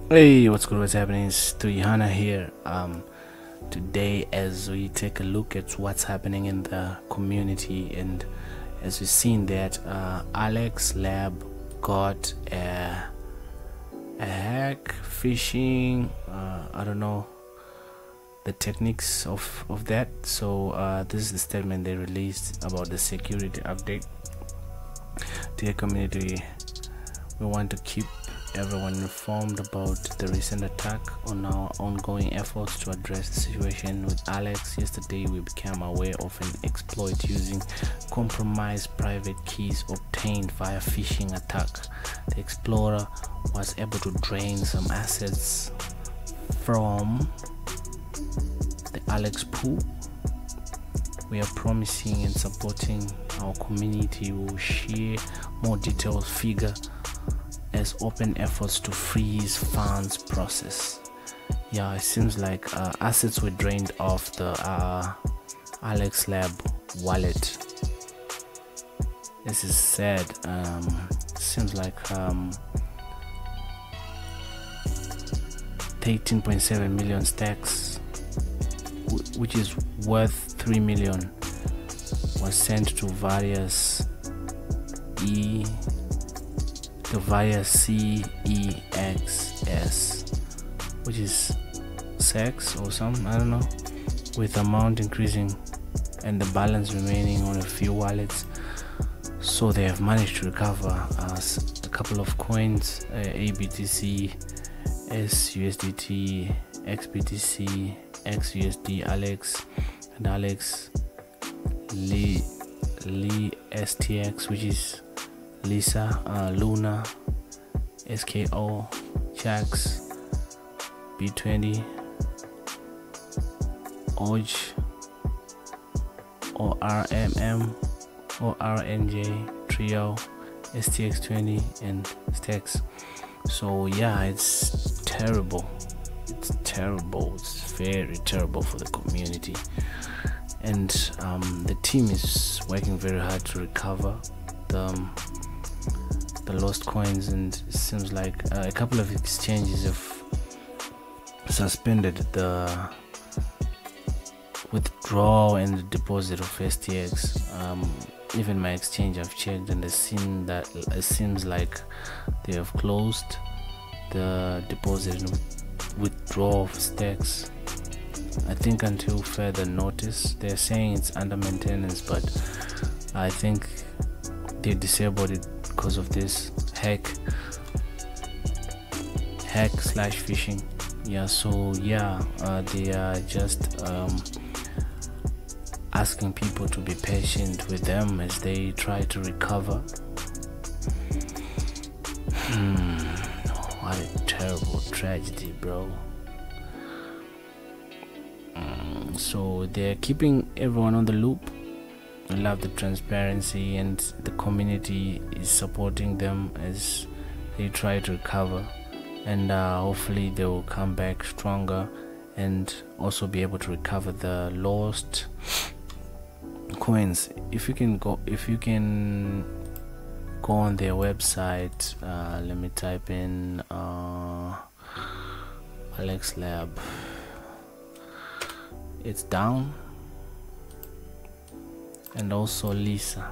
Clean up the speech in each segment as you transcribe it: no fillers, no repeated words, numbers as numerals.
Hey, what's good? What's happening? It's Tuyana here. Today, as we take a look at what's happening in the community, and as we've seen that AlexLab got a hack phishing. I don't know the techniques of that. So this is the statement they released about the security update. Dear community, we want to keep everyone informed about the recent attack on our ongoing efforts to address the situation with Alex. Yesterday we became aware of an exploit using compromised private keys obtained via phishing attack. The explorer was able to drain some assets from the Alex pool. We are promising and supporting our community. We will share more details figure as open efforts to freeze funds process. Yeah, it seems like assets were drained off the AlexLab wallet. This is sad. Seems like 13.7 million stacks, which is worth 3 million, was sent to various CEXS, which is sex or something, I don't know, with amount increasing and the balance remaining on a few wallets. So they have managed to recover a couple of coins, ABTC, SUSDT, XBTC, XUSD, Alex, and Alex Lee STX, which is Lisa, Luna, SKO, Jax, B20, OJ, ORMM, ORNJ, Trio, STX20, and Stacks. So yeah, it's terrible. It's terrible. It's very terrible for the community, and the team is working very hard to recover the lost coins, and it seems like a couple of exchanges have suspended the withdrawal and the deposit of STX. Even my exchange I've checked, and it seems like they have closed the deposit and withdrawal of stacks, I think, until further notice. They're saying it's under maintenance, but I think they disabled it because of this hack/phishing. Yeah, so yeah, they are just asking people to be patient with them as they try to recover. What a terrible tragedy, bro. So they're keeping everyone on the loop. I love the transparency, and the community is supporting them as they try to recover, and hopefully they will come back stronger and also be able to recover the lost coins. If you can go on their website, let me type in AlexLab. It's down. And also Lisa,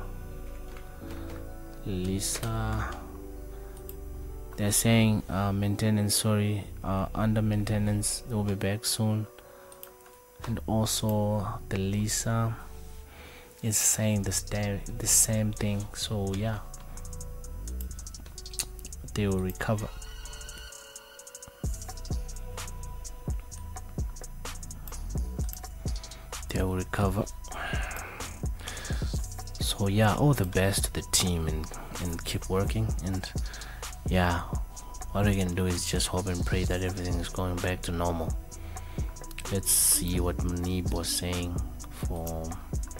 they're saying maintenance, under maintenance. They'll be back soon. And also the Lisa is saying the same thing. So yeah, they will recover. So yeah, all the best to the team, and keep working. And yeah, what we can do is just hope and pray that everything is going back to normal. Let's see what Muneeb was saying for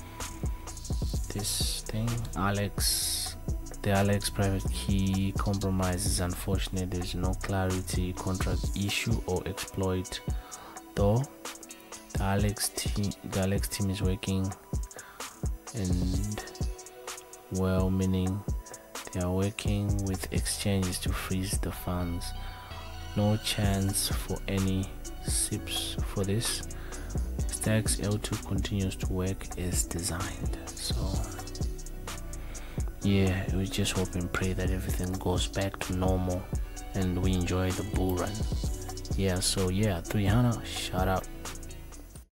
this thing. The Alex private key compromise is unfortunate. There is no clarity, contract issue, or exploit, though the Alex team is working, and well, meaning they are working with exchanges to freeze the funds. no chance for any sips for this. Stacks L2 continues to work as designed. So yeah, we just hope and pray that everything goes back to normal and we enjoy the bull run. Yeah, so yeah, 300, shout out.